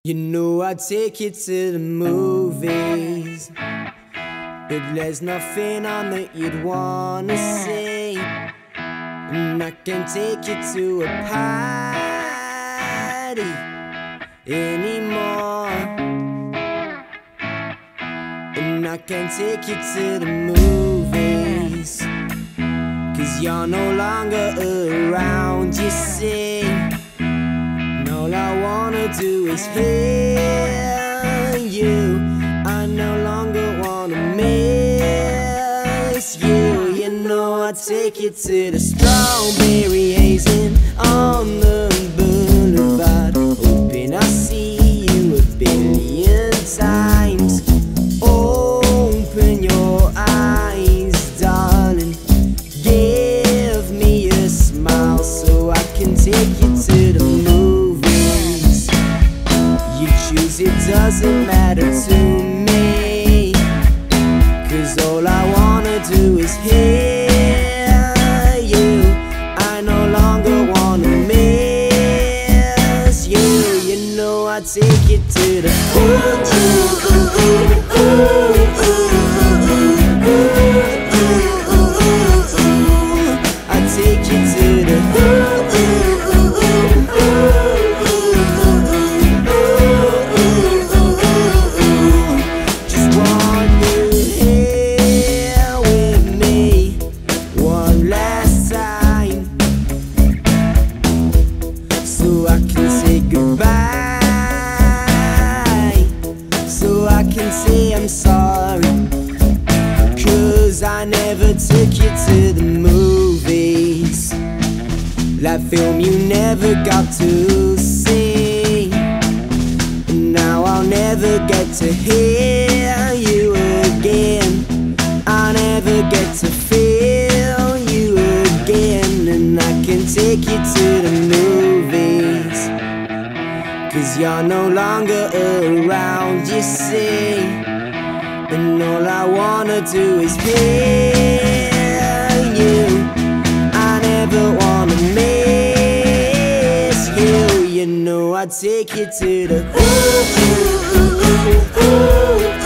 You know I'd take you to the movies, but there's nothing on that you'd wanna see. And I can take you to a party anymore. And I can take you to the movies, 'cause you're no longer around, you see. All I wanna do is hear you. I no longer wanna miss you. You know I'd take you to the strawberry hazing on the boulevard, hoping I see you a billion times. Open your eyes, darling, give me a smile so I can take you to the moon. It doesn't matter to me, 'cause all I wanna do is hear you. I no longer wanna miss you. You know I take you to the I take you to the so I can say goodbye, so I can say I'm sorry, 'cause I never took you to the movies, that film you never got to see. And now I'll never get to hear you again, I'll never get to feel you again. And I can take you to the movies, 'cause you're no longer around, you see. And all I wanna do is hear you. I never wanna miss you. You know I'd take you to the